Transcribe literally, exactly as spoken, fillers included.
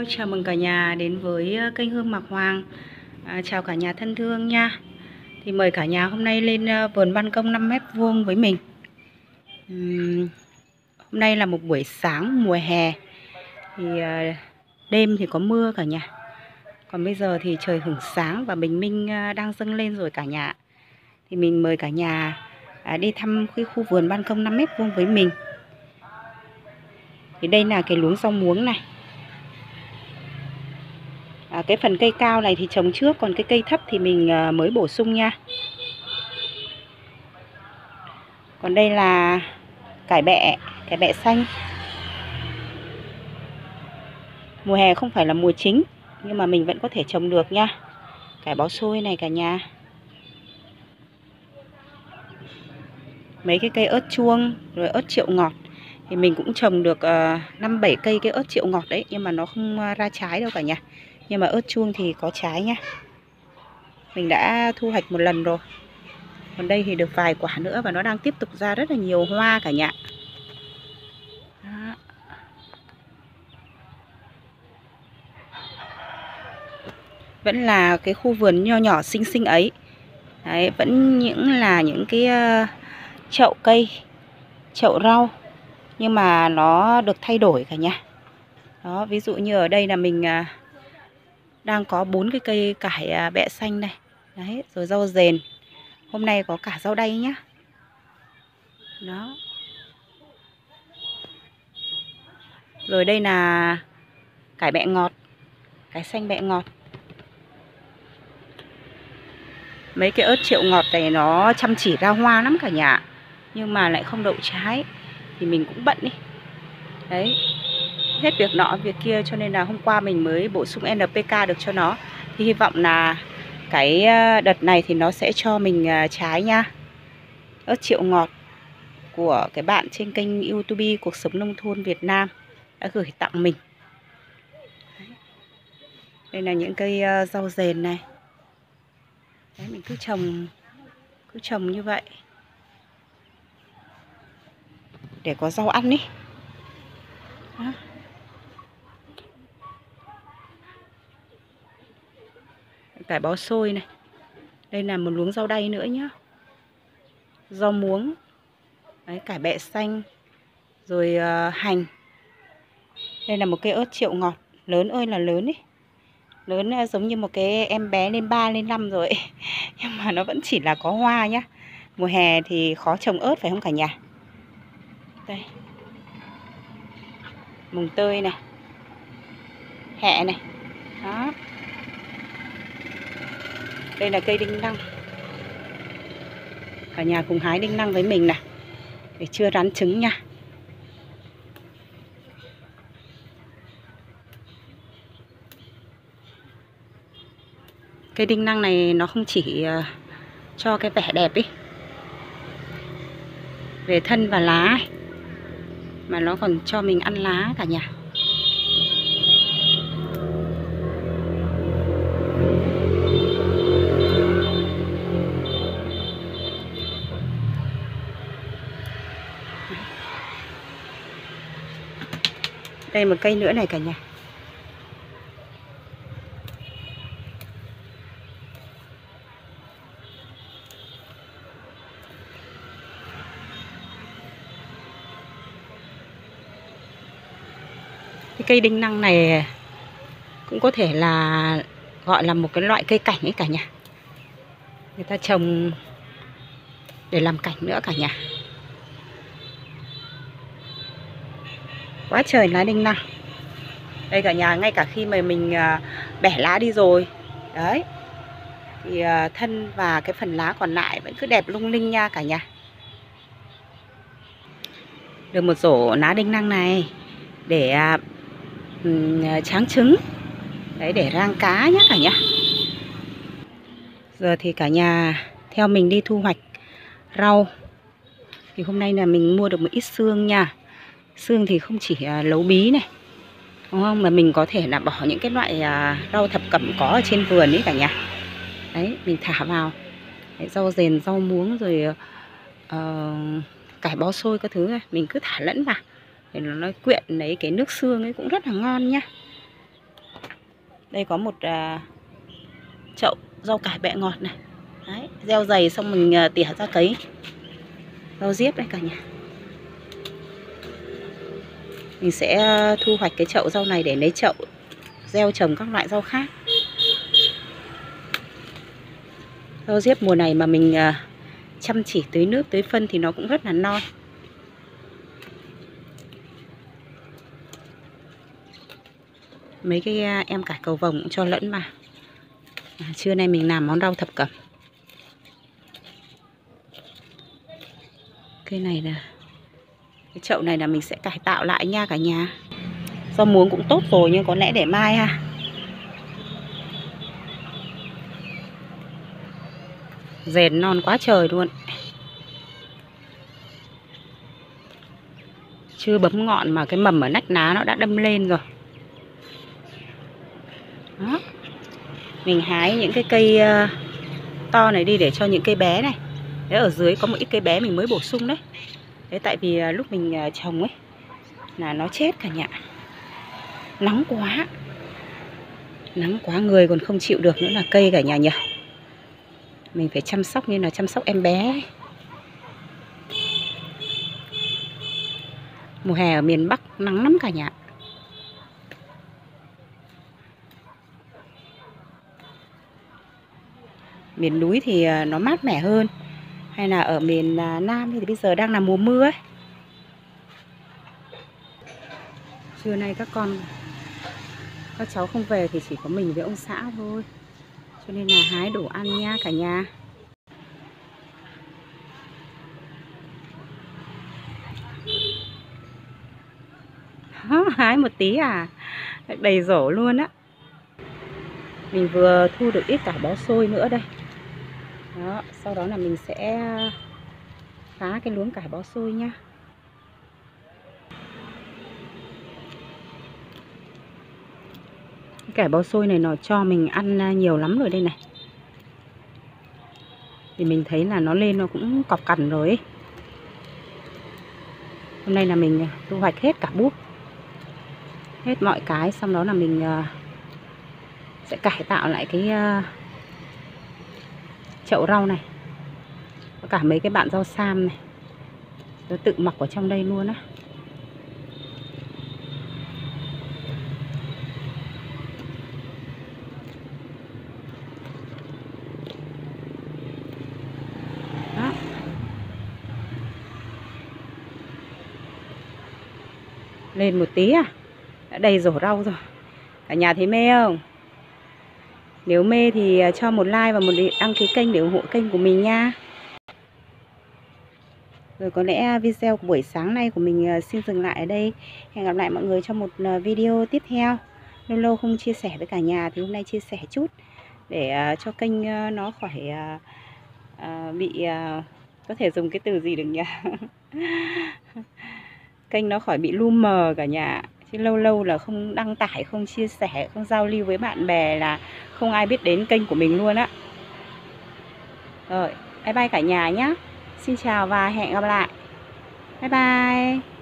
Chào mừng cả nhà đến với kênh Hương Mạc Hoàng. à, Chào cả nhà thân thương nha. Thì mời cả nhà hôm nay lên vườn ban công năm mét vuông với mình. uhm, Hôm nay là một buổi sáng mùa hè. Thì uh, đêm thì có mưa cả nhà. Còn bây giờ thì trời hửng sáng và bình minh uh, đang dâng lên rồi cả nhà. Thì mình mời cả nhà uh, đi thăm cái khu vườn ban công năm mét vuông với mình. Thì đây là cái luống rau muống này. À, cái phần cây cao này thì trồng trước, còn cái cây thấp thì mình à, mới bổ sung nha. Còn đây là cải bẹ, cải bẹ xanh. Mùa hè không phải là mùa chính, nhưng mà mình vẫn có thể trồng được nha. Cải bó xôi này cả nhà. Mấy cái cây ớt chuông, rồi ớt triệu ngọt. Thì mình cũng trồng được năm bảy cây cái ớt triệu ngọt đấy, nhưng mà nó không ra trái đâu cả nhà. Nhưng mà ớt chuông thì có trái nha. Mình đã thu hoạch một lần rồi. Còn đây thì được vài quả nữa và nó đang tiếp tục ra rất là nhiều hoa cả nhà. Đó. Vẫn là cái khu vườn nho nhỏ xinh xinh ấy. Đấy, vẫn những là những cái uh, chậu cây, chậu rau. Nhưng mà nó được thay đổi cả nhà. Đó, ví dụ như ở đây là mình uh, đang có bốn cái cây cải uh, bẹ xanh này. Đấy, rồi rau dền. Hôm nay có cả rau đay nhá. Đó. Rồi đây là cải bẹ ngọt, cải xanh bẹ ngọt. Mấy cái ớt triệu ngọt này nó chăm chỉ ra hoa lắm cả nhà, nhưng mà lại không đậu trái. Thì mình cũng bận đi. Đấy, hết việc nọ việc kia, cho nên là hôm qua mình mới bổ sung en pê ca được cho nó. Thì hy vọng là cái đợt này thì nó sẽ cho mình trái nha. Ớt triệu ngọt của cái bạn trên kênh YouTube Cuộc Sống Nông Thôn Việt Nam đã gửi tặng mình. Đây là những cây rau dền này. Đấy, mình cứ trồng cứ trồng như vậy để có rau ăn ý. Đó. Cải bó xôi này. Đây là một luống rau đay nữa nhá. Rau muống. Đấy, cải bẹ xanh. Rồi uh, hành. Đây là một cây ớt triệu ngọt. Lớn ơi là lớn ý. Lớn uh, giống như một cái em bé lên ba lên năm rồi. Nhưng mà nó vẫn chỉ là có hoa nhá. Mùa hè thì khó trồng ớt phải không cả nhà. Đây. Mùng tơi này. Hẹ này. Đó. Đây là cây đinh lăng. Cả nhà cùng hái đinh lăng với mình này. Để chưa rán trứng nha. Cây đinh lăng này nó không chỉ uh, cho cái vẻ đẹp ý, về thân và lá ấy, mà nó còn cho mình ăn lá cả nhà. Đây một cây nữa này cả nhà. Cái cây đinh lăng này cũng có thể là gọi là một cái loại cây cảnh ấy cả nhà. Người ta trồng để làm cảnh nữa cả nhà. Quá trời lá đinh lăng. Đây cả nhà, ngay cả khi mà mình bẻ lá đi rồi đấy, thì thân và cái phần lá còn lại vẫn cứ đẹp lung linh nha cả nhà. Được một rổ lá đinh lăng này để uh, tráng trứng. Đấy, để rang cá nhé cả nhà. Giờ thì cả nhà theo mình đi thu hoạch rau. Thì hôm nay là mình mua được một ít xương nha. Xương thì không chỉ uh, nấu bí này, đúng không? Mà mình có thể là bỏ những cái loại uh, rau thập cẩm có ở trên vườn ấy cả nhà. Đấy, mình thả vào. Đấy, rau dền, rau muống rồi uh, cải bó xôi các thứ này. Mình cứ thả lẫn vào để nó quyện lấy cái nước xương ấy cũng rất là ngon nhá. Đây có một uh, chậu rau cải bẹ ngọt này. Đấy, gieo dày xong mình uh, tỉa ra cấy. Rau diếp đây cả nhà. Mình sẽ uh, thu hoạch cái chậu rau này để lấy chậu gieo trồng các loại rau khác. Rau diếp mùa này mà mình uh, chăm chỉ tưới nước, tưới phân thì nó cũng rất là non. Mấy cái uh, em cải cầu vồng cũng cho lẫn mà. À, trưa nay mình làm món rau thập cẩm. Cái này là cái chậu này là mình sẽ cải tạo lại nha cả nhà. Rau muống cũng tốt rồi nhưng có lẽ để mai ha. Rền non quá trời luôn. Chưa bấm ngọn mà cái mầm ở nách ná nó đã đâm lên rồi. Đó. Mình hái những cái cây uh, to này đi để cho những cây bé này. Đấy, ở dưới có một ít cây bé mình mới bổ sung đấy. Đấy, tại vì uh, lúc mình uh, trồng ấy là nó chết cả nhà. Nắng quá. Nắng quá người còn không chịu được nữa là cây cả nhà nhỉ. Mình phải chăm sóc như là chăm sóc em bé ấy. Mùa hè ở miền Bắc nắng lắm cả nhà. Miền núi thì nó mát mẻ hơn. Hay là ở miền Nam thì bây giờ đang là mùa mưa ấy. Trưa nay các con Các cháu không về thì chỉ có mình với ông xã thôi. Cho nên là hái đồ ăn nha cả nhà. Hái một tí à, đầy rổ luôn á. Mình vừa thu được ít cải bó xôi nữa đây. Đó, sau đó là mình sẽ phá cái luống cải bó xôi nha. Cái cải bó xôi này nó cho mình ăn nhiều lắm rồi đây này. Thì mình thấy là nó lên nó cũng cọc cằn rồi ấy. Hôm nay là mình thu hoạch hết cả búp, hết mọi cái. Xong đó là mình sẽ cải tạo lại cái chậu rau này. Có cả mấy cái bạn rau sam này, nó tự mọc ở trong đây luôn á. Đó. Lên một tí à, đã đầy rổ rau rồi. Cả nhà thấy mê không? Nếu mê thì cho một like và một đăng ký kênh để ủng hộ kênh của mình nha. Rồi có lẽ video của buổi sáng nay của mình xin dừng lại ở đây. Hẹn gặp lại mọi người trong một video tiếp theo. Lâu lâu không chia sẻ với cả nhà thì hôm nay chia sẻ chút để cho kênh nó khỏi bị, có thể dùng cái từ gì được nhỉ? Kênh nó khỏi bị lu mờ cả nhà. Chứ lâu lâu là không đăng tải, không chia sẻ, không giao lưu với bạn bè là không ai biết đến kênh của mình luôn á. Rồi, bye bye cả nhà nhé. Xin chào và hẹn gặp lại. Bye bye.